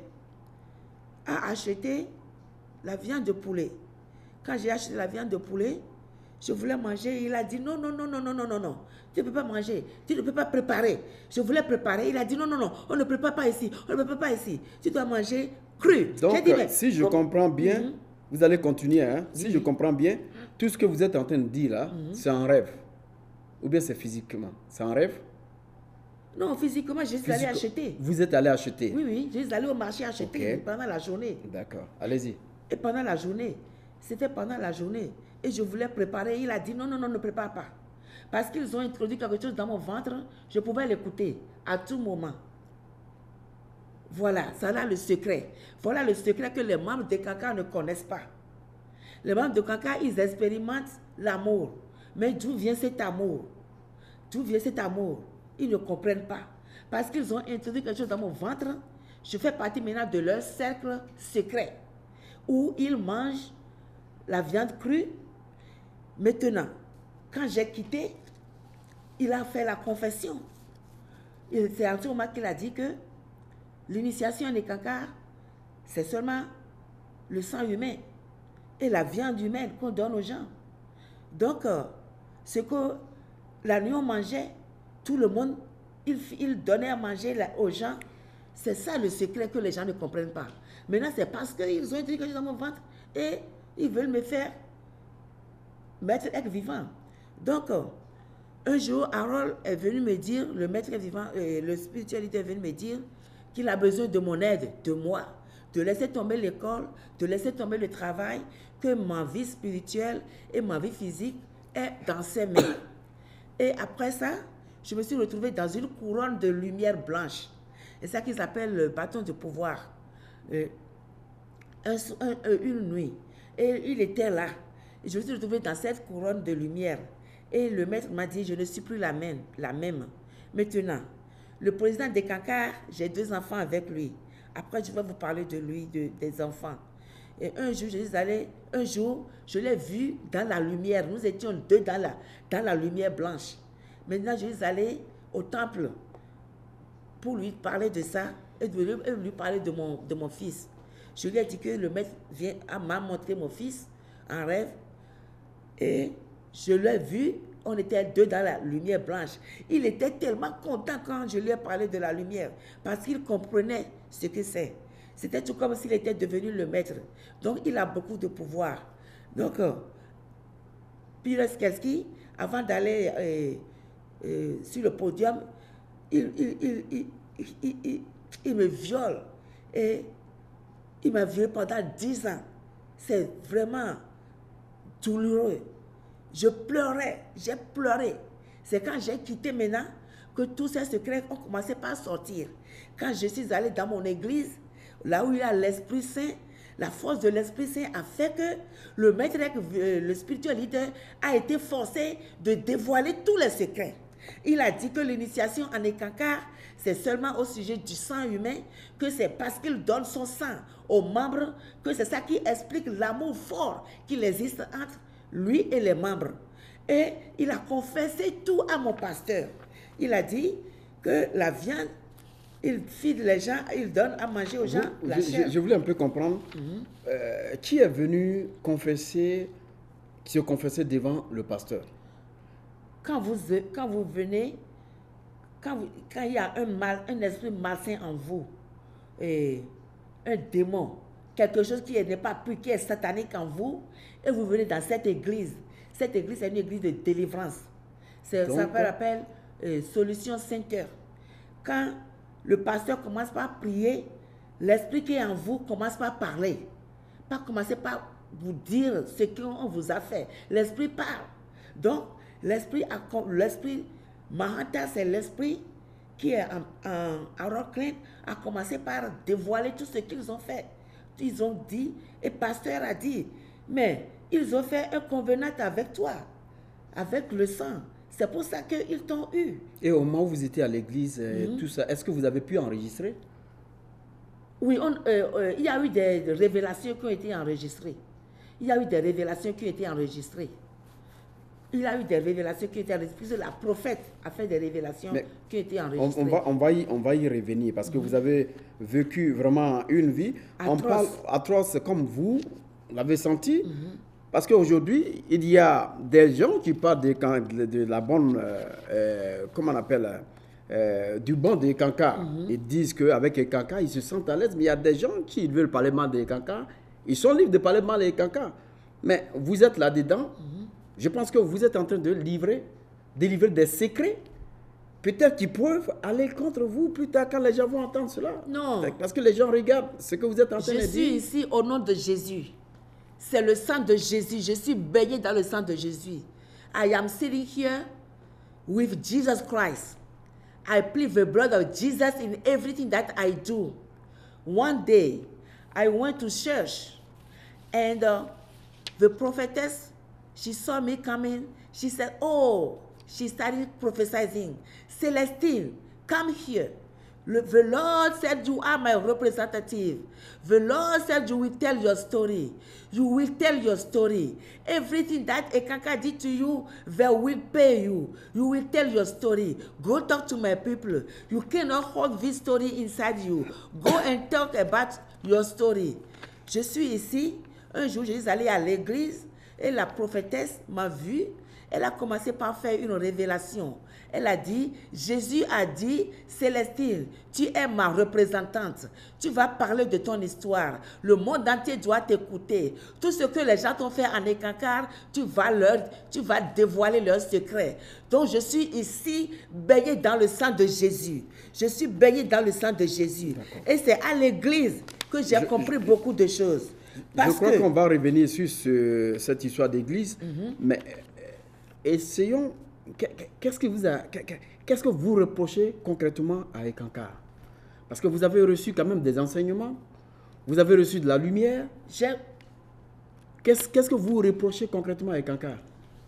à acheter la viande de poulet. Quand j'ai acheté la viande de poulet, je voulais manger. Il a dit non, non, non, non, non, non, non, non. Tu ne peux pas manger. Tu ne peux pas préparer. Je voulais préparer. Il a dit non, non, non. On ne prépare pas ici. On ne prépare pas ici. Tu dois manger cru. Donc, dit, mais, si je comprends bien, vous allez continuer. Hein? Si je comprends bien, tout ce que vous êtes en train de dire là, c'est un rêve. Ou bien c'est physiquement. C'est un rêve? Non, physiquement, je suis allé acheter. Vous êtes allé acheter? Oui, oui. Je suis allé au marché acheter pendant la journée. D'accord. Allez-y. Et pendant la journée, c'était pendant la journée. Et je voulais préparer. Il a dit non, non, non, ne prépare pas. Parce qu'ils ont introduit quelque chose dans mon ventre, je pouvais l'écouter à tout moment. Voilà, ça là le secret. Voilà le secret que les membres de Kankan ne connaissent pas. Les membres de Kankan, ils expérimentent l'amour. Mais d'où vient cet amour? D'où vient cet amour? Ils ne comprennent pas. Parce qu'ils ont introduit quelque chose dans mon ventre, je fais partie maintenant de leur cercle secret. Où ils mangent la viande crue. Maintenant, quand j'ai quitté, il a fait la confession. C'est à ce moment qu'il a dit que l'initiation des Kankan, c'est seulement le sang humain et la viande humaine qu'on donne aux gens. Donc, ce que la nuit on mangeait, tout le monde, il donnait à manger aux gens. C'est ça le secret que les gens ne comprennent pas. Maintenant, c'est parce qu'ils ont dit quelque chose dans mon ventre et ils veulent me faire maître être vivant. Donc, un jour, Harold est venu me dire, le maître vivant, le spiritualité est venu me dire qu'il a besoin de mon aide, de moi, de laisser tomber l'école, de laisser tomber le travail, que ma vie spirituelle et ma vie physique est dans ses mains. Et après ça, je me suis retrouvée dans une couronne de lumière blanche. C'est ça qu'ils appellent le bâton de pouvoir. Une nuit. Et il était là. Et je me suis retrouvée dans cette couronne de lumière. Et le maître m'a dit, je ne suis plus la même. Maintenant, le président des Kankan, j'ai 2 enfants avec lui. Après, je vais vous parler de lui, des enfants. Et un jour, je l'ai vu dans la lumière. Nous étions 2 dans la lumière blanche. Maintenant, je suis allée au temple pour lui parler de ça et lui parler de mon fils. Je lui ai dit que le maître m'a montré mon fils en rêve. Et je l'ai vu, on était 2 dans la lumière blanche. Il était tellement content quand je lui ai parlé de la lumière, parce qu'il comprenait ce que c'est. C'était tout comme s'il était devenu le maître. Donc, il a beaucoup de pouvoir. Donc, Peter Skelski, avant d'aller sur le podium, il me viole. Et il m'a violé pendant 10 ans. C'est vraiment douloureux. Je pleurais, j'ai pleuré. C'est quand j'ai quitté maintenant que tous ces secrets ont commencé par sortir. Quand je suis allée dans mon église, là où il y a l'Esprit Saint, la force de l'Esprit Saint a fait que le maître, le spirituel leader, a été forcé de dévoiler tous les secrets. Il a dit que l'initiation en Ekankar, c'est seulement au sujet du sang humain, que c'est parce qu'il donne son sang aux membres, que c'est ça qui explique l'amour fort qu'il existe entre lui et les membres. Et il a confessé tout à mon pasteur. Il a dit que la viande, il feed les gens, il donne à manger aux gens la chair. Je voulais un peu comprendre, qui est venu se confesser devant le pasteur? Quand vous venez, quand il y a un esprit malsain en vous, un démon, quelque chose qui n'est pas pur, qui est satanique en vous, et vous venez dans cette église est une église de délivrance. Ça s'appelle Solution 5 heures. Quand le pasteur commence par prier, l'esprit qui est en vous commence par parler. Pas commencer par vous dire ce qu'on vous a fait. L'esprit parle. Donc, l'esprit Mahanta, c'est l'esprit qui est en Harold Klein, a commencé par dévoiler tout ce qu'ils ont fait. Ils ont dit, et le pasteur a dit, mais ils ont fait un convenant avec toi. avec le sang. C'est pour ça qu'ils t'ont eu. Et au moment où vous étiez à l'église, tout ça, est-ce que vous avez pu enregistrer? Oui, il y a eu des révélations qui ont été enregistrées. Il y a eu des révélations qui ont été enregistrées. Il y a eu des révélations qui ont été enregistrées. Puisque la prophète a fait des révélations qui ont été enregistrées. On va y revenir parce que vous avez vécu vraiment une vie. Atroce. On parle atroce comme vous l'avez senti. Parce qu'aujourd'hui, il y a des gens qui parlent de la bonne, comment on appelle, du bon des cancans. Ils disent qu'avec les cancans, ils se sentent à l'aise. Mais il y a des gens qui veulent parler mal des cancans. Ils sont libres de parler mal des cancans. Mais vous êtes là-dedans. Je pense que vous êtes en train de délivrer des secrets. Peut-être qu'ils peuvent aller contre vous plus tard quand les gens vont entendre cela. Non. Parce que les gens regardent ce que vous êtes en train de dire. Je suis ici au nom de Jésus. C'est le sang de Jésus. Je suis baigné dans le sang de Jésus. I am sitting here with Jesus Christ. I plead the blood of Jesus in everything that I do. One day, I went to church, and the prophetess, she saw me coming. She said, oh, she started prophesying. Celestine, come here. The Lord said, you are my representative. The Lord said, you will tell your story. You will tell your story. Everything that Ekanka did to you, they will pay you. You will tell your story. Go talk to my people. You cannot hold this story inside you. Go and talk about your story. Je suis ici. Un jour, je suis allée à l'église et la prophétesse m'a vue. Elle a commencé par faire une révélation. Elle a dit, Jésus a dit, Célestine, tu es ma représentante. Tu vas parler de ton histoire. Le monde entier doit t'écouter. Tout ce que les gens t'ont fait en Ekankar, tu vas dévoiler leurs secrets. Donc je suis ici baignée dans le sang de Jésus. Je suis baignée dans le sang de Jésus. Et c'est à l'église que j'ai compris beaucoup de choses. Je crois qu'on va revenir sur cette histoire d'église, mais essayons. Qu'est-ce que vous reprochez concrètement à Ekankar? Parce que vous avez reçu quand même des enseignements, vous avez reçu de la lumière. Qu'est-ce que vous reprochez concrètement à Ekankar?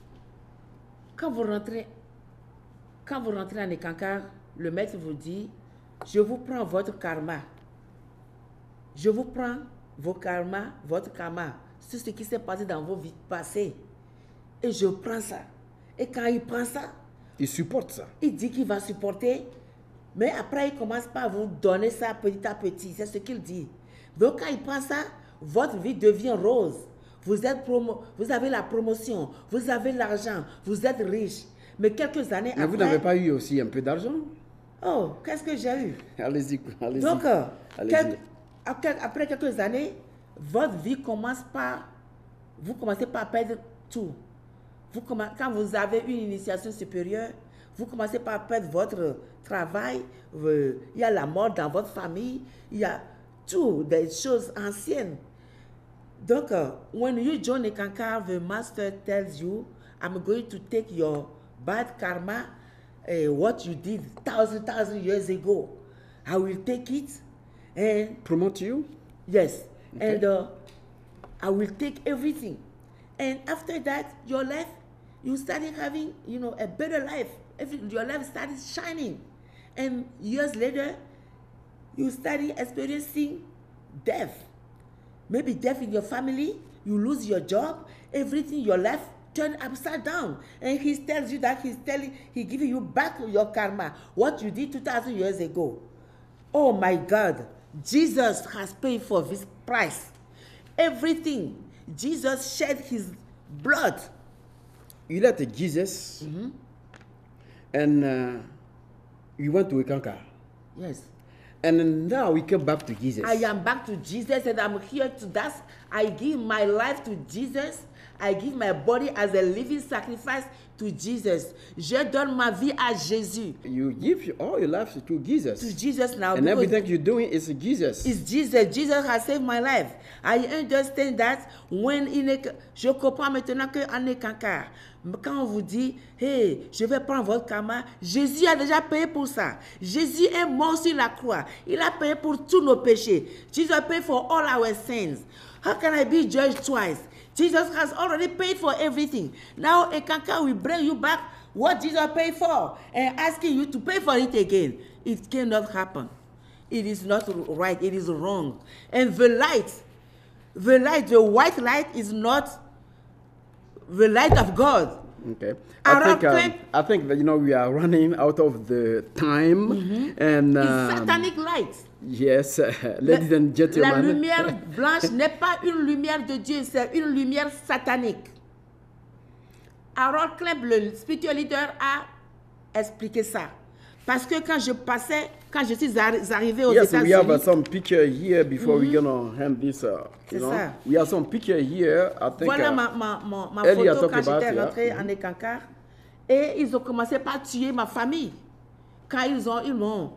Quand vous rentrez en Ekankar, le maître vous dit, je vous prends votre karma. Je vous prends votre karma, tout ce qui s'est passé dans vos vies passées. Et je prends ça. Et quand il prend ça, il supporte ça. Il dit qu'il va supporter, mais après il commence pas à vous donner ça petit à petit. C'est ce qu'il dit. Donc quand il prend ça, votre vie devient rose. Vous avez la promotion, vous avez l'argent, vous êtes riche. Mais quelques années après... Mais vous n'avez pas eu aussi un peu d'argent? Oh, qu'est-ce que j'ai eu? Allez-y. Donc, après quelques années, votre vie commence par... Vous commencez par perdre tout. Quand vous avez une initiation supérieure, vous commencez par perdre votre travail, il y a la mort dans votre famille, il y a tout, des choses anciennes. Donc, when you join Ekankar, the master tells you, I'm going to take your bad karma, what you did 1,000 years ago. I will take it and... Promote you? Yes. Okay. And I will take everything. And after that, your life, you started having, a better life. Your life started shining. And years later, you started experiencing death. Maybe death in your family, you lose your job, everything, your life turned upside down. And he tells you that he's giving you back your karma, what you did 2,000 years ago. Oh my God, Jesus has paid for this price. Everything. Jesus shed his blood. You let Jesus, and you went to Ekankar. Yes. And now we come back to Jesus. I am back to Jesus, and I'm here to that. I give my life to Jesus. I give my body as a living sacrifice to Jesus. Je donne ma vie à Jésus. You give all your life to Jesus. To Jesus now. And everything you're doing is Jesus. It's Jesus. Jesus has saved my life. I understand that je comprends maintenant qu'en Ekankar, quand on vous dit, hey, je vais prendre votre karma, Jésus a déjà payé pour ça. Jésus est mort sur la croix. Il a payé pour tous nos péchés. Jesus paid for all our sins. How can I be judged twice? Jesus has already paid for everything. Now a canker will bring you back what Jesus paid for and asking you to pay for it again. It cannot happen. It is not right. It is wrong. And the white light is not the light of God. Okay. I think that, we are running out of the time. And it's satanic light. Yes, ladies and gentlemen. La lumière blanche n'est pas une lumière de Dieu, c'est une lumière satanique. Harold Clamp, le spiritual leader, a expliqué ça. Parce que quand je suis arrivé aux États-Unis. Yes, we have some picture here before we're gonna hand this. Ça. We have some picture here. I think. Voilà ma photo quand j'étais rentré en Ekankar. Et ils ont commencé par tuer ma famille. Quand ils m'ont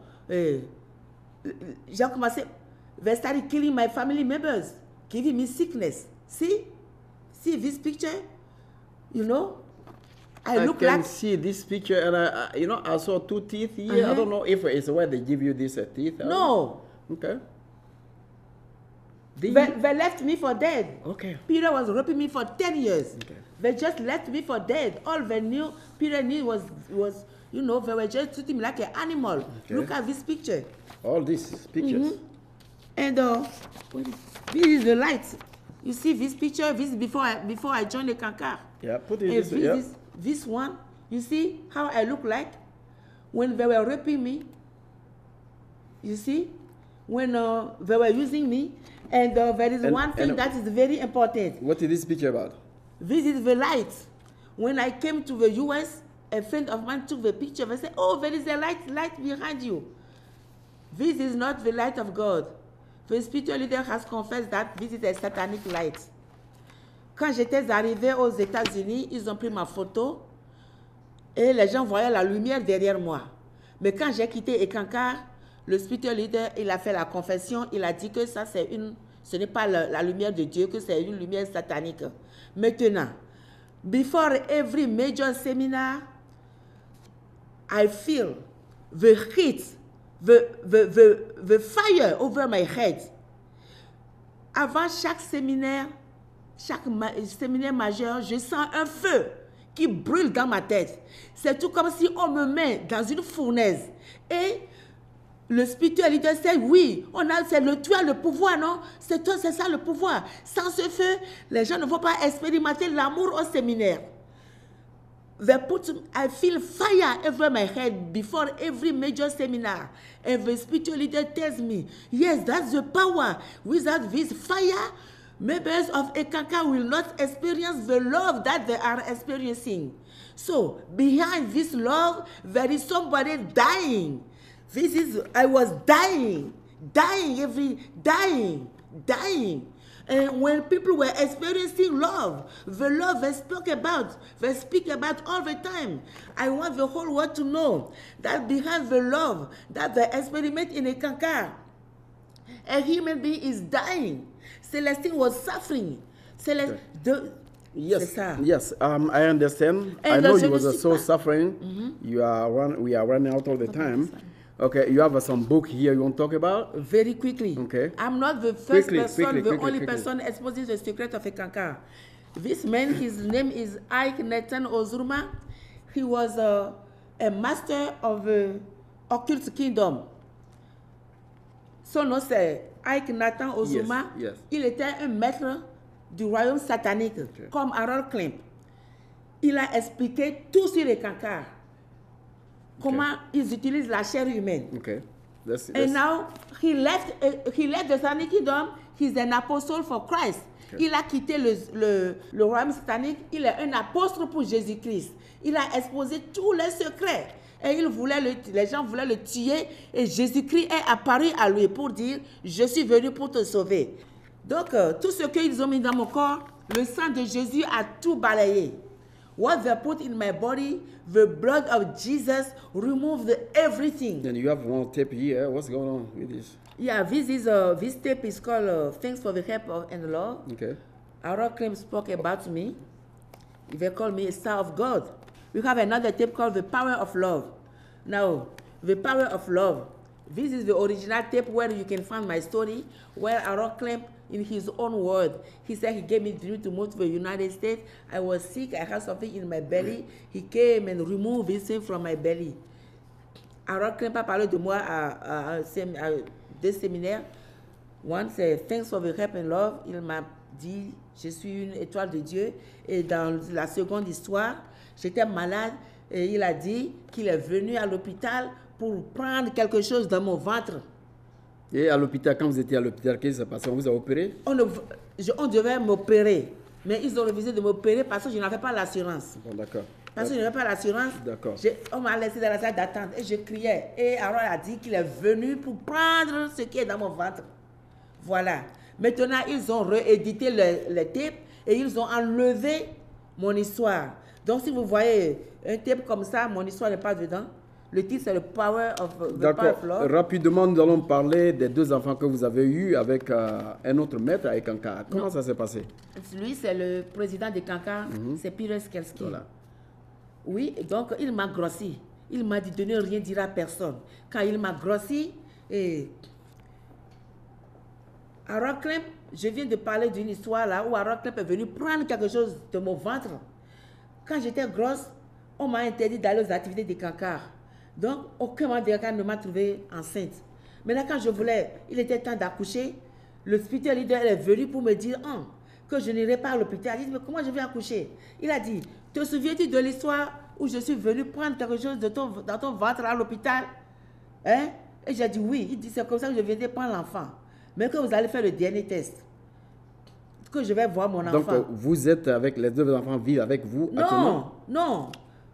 j'ai commencé, they started killing my family members, giving me sickness. See this picture, I look like. I can see this picture, and I saw 2 teeth here. I don't know if it's where they give you this teeth. No. Okay. They left me for dead. Okay. Peter was raping me for 10 years. Okay. They just left me for dead. All they knew, Peter knew was they were just treating me like an animal. Okay. Look at this picture. All these pictures. And this is the light. You see this picture? This is before I joined the Ekankar. Yeah, put it this one. You see how I look like when they were raping me. You see when they were using me. And there is one thing that is very important. What is this picture about? This is the light. When I came to the U.S., a friend of mine took the picture and said, "Oh, there is a light behind you." This is not the light of God. The spiritual leader has confessed that this is a satanic light. Quand j'étais arrivé aux États-Unis, ils ont pris ma photo et les gens voyaient la lumière derrière moi. Mais quand j'ai quitté Ekankar, le spiritual leader, il a fait la confession, il a dit que ça ce n'est pas la lumière de Dieu, que c'est une lumière satanique. Maintenant, before every major seminar, I feel the heat, the fire over my head. Avant chaque séminaire majeur, je sens un feu qui brûle dans ma tête. C'est tout comme si on me met dans une fournaise. Et le spiritual leader dit, oui, tu as le pouvoir, non? C'est toi, c'est ça le pouvoir. Sans ce feu, les gens ne vont pas expérimenter l'amour au séminaire. I feel fire over my head before every major seminar. And the spiritual leader tells me, yes, that's the power. Without this fire, members of Ekankar will not experience the love that they are experiencing. So, behind this love, there is somebody dying. I was dying. And when people were experiencing love, the love they speak about all the time. I want the whole world to know that behind the love that they experiment in Ekankar, a human being is dying. Celestine was suffering. Yes, I understand. I know you was so suffering. We are running out all the time. Okay, you have some book here you want to talk about? Very quickly. Okay. I'm not the first person exposing the secret of Ekankar. This man, his name is Ike Nathan Ozurma. He was a master of the occult kingdom. Son nom c'est Ike Nathan Ozurma. Yes. Il était un maître du royaume satanique, comme Harold Clamp. Il a expliqué tout sur Ekankar. Comment ils utilisent la chair humaine. Okay. And now he left the satanic kingdom. He's an apostle for Christ. Okay. Il a quitté le royaume satanique. Il est un apôtre pour Jésus-Christ. Il a exposé tous les secrets. Et les gens voulaient le tuer. Et Jésus-Christ est apparu à lui pour dire, je suis venu pour te sauver. Donc, tout ce qu'ils ont mis dans mon corps, le sang de Jésus a tout balayé. What they put in my body, the blood of Jesus removed everything. Then you have one tape here. What's going on with this? Yeah, this tape is called Thanks for the Help and Love. Okay. Harold Clamp spoke about me. They call me a star of God. We have another tape called The Power of Love. Now, The Power of Love. This is the original tape where you can find my story, where Harold Clamp in his own word. He said he gave me the dream to move to the United States. I was sick. I had something in my belly. He came and removed this thing from my belly. Alors, Clem a parlé de moi à deux séminaires. One, c'est Thanks for the Help and Love. Il m'a dit, je suis une étoile de Dieu. Et dans la seconde histoire, j'étais malade et il a dit qu'il est venu à l'hôpital pour prendre quelque chose dans mon ventre. Et à l'hôpital, quand vous étiez à l'hôpital, qu'est-ce qui s'est passé? On vous a opéré? On devait m'opérer, mais ils ont refusé de m'opérer parce que je n'avais pas l'assurance. Bon, d'accord. Parce que je n'avais pas l'assurance, D'accord. On m'a laissé dans la salle d'attente et je criais. Et Aaron a dit qu'il est venu pour prendre ce qui est dans mon ventre. Voilà. Maintenant, ils ont réédité le tape et ils ont enlevé mon histoire. Donc, si vous voyez un tape comme ça, mon histoire n'est pas dedans. Le titre, c'est le Power of Love. Rapidement, nous allons parler des deux enfants que vous avez eus avec un autre maître, avec Kanka. Comment ça s'est passé? Lui, c'est le président de Kanka, c'est Pires Kelski. Voilà. Oui, donc il m'a grossi. Il m'a dit de ne rien dire à personne. Quand il m'a grossi, Aaron Clem, je viens de parler d'une histoire là où Aaron Clem est venu prendre quelque chose de mon ventre. Quand j'étais grosse, on m'a interdit d'aller aux activités de Kanka. Donc, aucun membre de Kanka ne m'a trouvé enceinte. Maintenant, quand je voulais, il était temps d'accoucher, le spiritual leader est venu pour me dire que je n'irai pas à l'hôpital. Il dit, mais comment je vais accoucher? Il a dit, te souviens-tu de l'histoire où je suis venu prendre quelque chose dans ton ventre à l'hôpital? Hein? Et j'ai dit oui. Il dit, c'est comme ça que je viens de prendre l'enfant. Mais que vous allez faire le dernier test. Que je vais voir mon enfant. Donc, vous êtes avec les deux enfants, vivent avec vous actuellement? Non.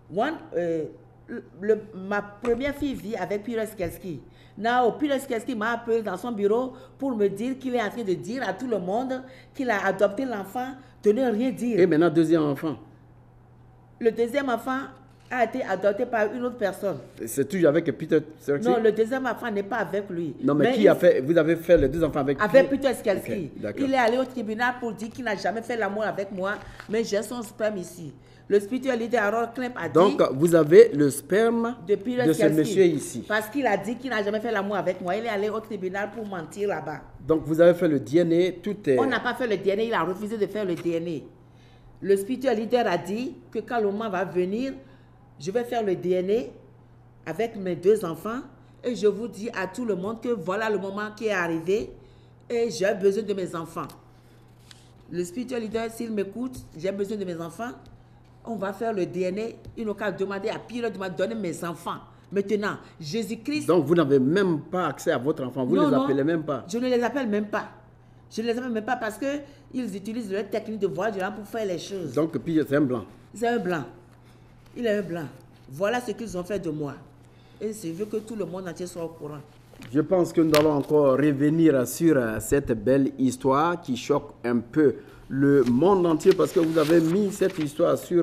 Ma première fille vit avec Pires Kelski. Now, Pires Kelski m'a appelé dans son bureau pour me dire qu'il est en train de dire à tout le monde qu'il a adopté l'enfant, de ne rien dire. Et maintenant, deuxième enfant? Le deuxième enfant a été adopté par une autre personne. C'est toujours avec Peter Skelski? Non, le deuxième enfant n'est pas avec lui. Non, mais vous avez fait les deux enfants avec Peter Skelski. Okay, il est allé au tribunal pour dire qu'il n'a jamais fait l'amour avec moi, mais j'ai son sperme ici. Le spiritual leader Aaron Clem a dit... Donc, vous avez le sperme de ce monsieur ici. Parce qu'il a dit qu'il n'a jamais fait l'amour avec moi. Il est allé au tribunal pour mentir là-bas. Donc, vous avez fait le DNA, tout est... On n'a pas fait le DNA, il a refusé de faire le DNA. Le spiritual leader a dit que quand le moment va venir, je vais faire le DNA avec mes deux enfants et je vous dis à tout le monde que voilà le moment qui est arrivé et j'ai besoin de mes enfants. Le spiritual leader, s'il m'écoute, j'ai besoin de mes enfants. On va faire le DNA. Il n'a qu'à demander à Pierre de me donner mes enfants. Maintenant, Jésus-Christ... Donc, vous n'avez même pas accès à votre enfant. Vous ne les appelez même pas. Je ne les appelle même pas. Je ne les appelle même pas parce qu'ils utilisent leur technique de voyage pour faire les choses. Donc, Pierre, c'est un blanc. C'est un blanc. Il est un blanc. Voilà ce qu'ils ont fait de moi. Et je veux que tout le monde entier soit au courant. Je pense que nous allons encore revenir sur cette belle histoire qui choque un peu le monde entier parce que vous avez mis cette histoire sur,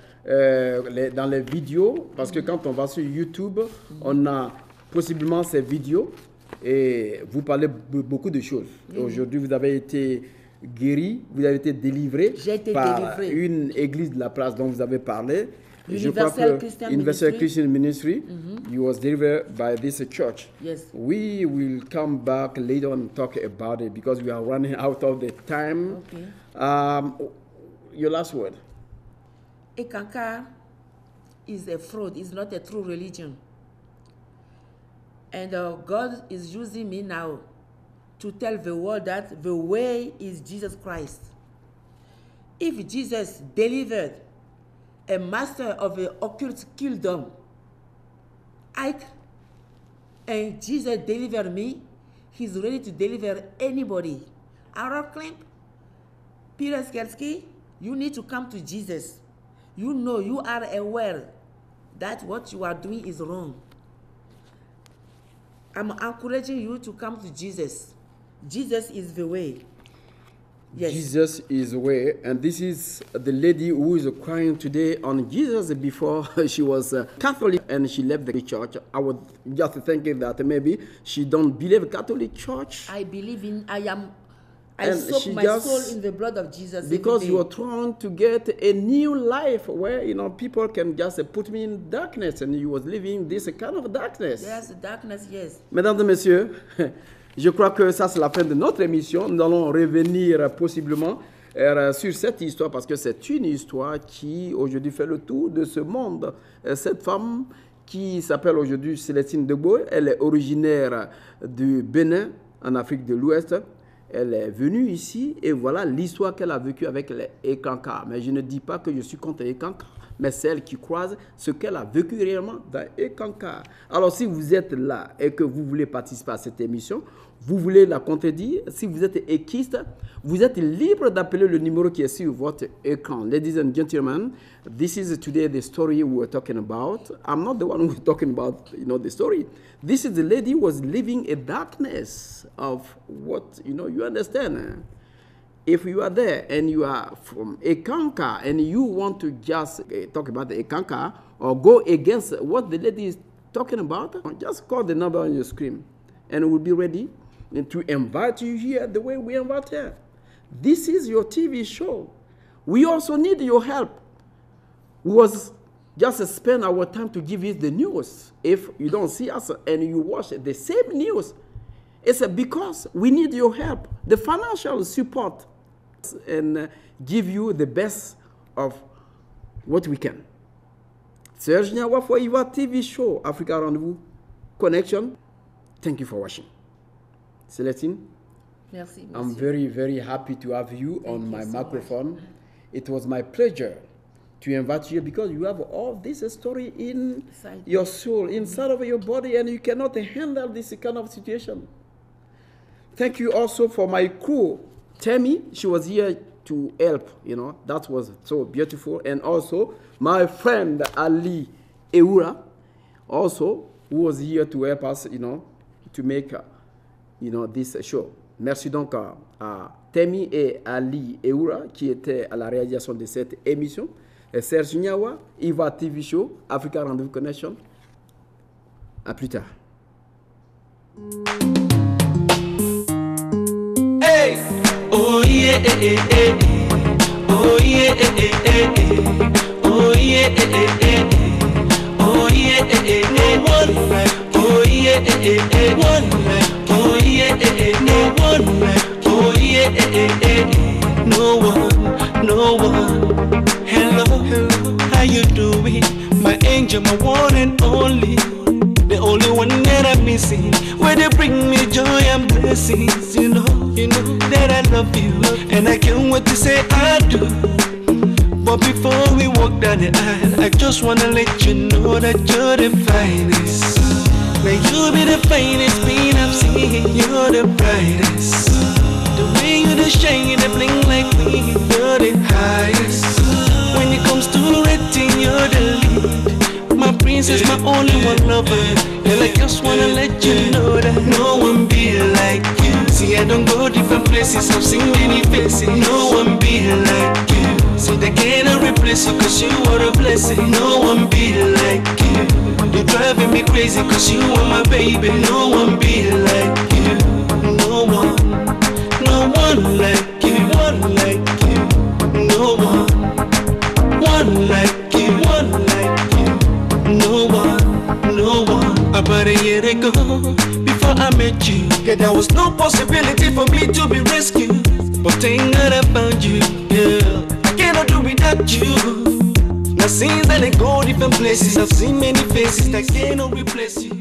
dans les vidéos. Parce que quand on va sur YouTube, on a possiblement ces vidéos et vous parlez beaucoup de choses. Aujourd'hui, vous avez été guéri, vous avez été délivré par une église de la place dont vous avez parlé. Universal Christian Ministry. You was delivered by this church. Yes. We will come back later and talk about it because we are running out of the time. Okay. Your last word. Kanka is a fraud. It's not a true religion. And God is using me now to tell the world that the way is Jesus Christ. If Jesus delivered a master of the occult kingdom, and Jesus delivered me, he's ready to deliver anybody. Aaron Clem, Peter Skelski, you need to come to Jesus. You know, you are aware that what you are doing is wrong. I'm encouraging you to come to Jesus. Jesus is the way. Yes. Jesus is the way, and this is the lady who is crying today on Jesus before she was Catholic and she left the church. I was just thinking that maybe she don't believe Catholic church. I believe in, I soak my soul in the blood of Jesus. Because you are trying to get a new life where, you know, people can just put me in darkness, and you was living this kind of darkness. Yes, darkness, yes. Mesdames et messieurs, Je crois que ça, c'est la fin de notre émission. Nous allons revenir possiblement sur cette histoire parce que c'est une histoire qui aujourd'hui fait le tour de ce monde. Cette femme qui s'appelle aujourd'hui Célestine Degbo, elle est originaire du Bénin, en Afrique de l'Ouest. Elle est venue ici et voilà l'histoire qu'elle a vécue avec les Ekanka. Mais je ne dis pas que je suis contre les Ekanka, mais celle qui croise ce qu'elle a vécu réellement dans Ekanka. Alors si vous êtes là et que vous voulez participer à cette émission, vous voulez la contredire, si vous êtes équiste, vous êtes libre d'appeler le numéro qui est sur votre écran. Ladies and gentlemen, this is today the story we were talking about. I'm not the one who was talking about, the story. This is the lady who was living a darkness of what, you understand. If you are there and you are from Ekanka and you want to just talk about the Ekanka or go against what the lady is talking about, just call the number on your screen and we'll be ready to invite you here the way we invite her. This is your TV show. We also need your help. We was just spend our time to give you the news. If you don't see us and you watch the same news, it's because we need your help, the financial support, and give you the best of what we can. Serge Nyawa for Iva TV show, Africa Rendezvous Connection. Thank you for watching. Celestine, Merci, I'm monsieur. very, very happy to have you on my microphone. It was my pleasure to invite you because you have all this story in your soul, inside of your body, and you cannot handle this kind of situation. Thank you also for my crew. Tammy, she was here to help, that was so beautiful. And also my friend Ali Eura, also, who was here to help us, to make, this show. Merci donc à Tammy et Ali Eura qui étaient à la réalisation de cette émission. Et Serge Nyawa, Iva TV Show, Africa Rendezvous Connection. À plus tard. Hey! Oh yeah, eh, eh, eh. Oh yeah, eh, eh, eh, eh. Oh yeah, eh, eh, eh, eh. Oh yeah, eh, eh, eh. One night. Oh yeah, eh, eh, eh. One night. Oh yeah, eh, eh, no one night. Oh yeah, eh, eh, eh. No one, no one. Hello, hello. How you doing? My angel, my one and only. The only one that I'm missing. Where they bring me joy and blessings, you know that I love you, and I can't wait to say I do. But before we walk down the aisle, I just wanna let you know that you're the finest. Now you be the finest being I've seen. You're the brightest. The way you the shine, you the bling like me. You're the highest. When it comes to rating, you're the lead. My princess, my only one lover. And I just wanna let you know that no one be like you. See, I don't go different places, I've seen many faces. No one be like you. See, they cannot replace you, cause you are a blessing. No one be like you. You're driving me crazy, cause you are my baby. No one be like you. No one like you. One like you. No one like you. One like you. No one. About a year ago, before I met you, yeah, there was no possibility for me to be rescued. But thank God I found you, girl. I cannot do without you. Now since I go different places, I've seen many faces that cannot replace you.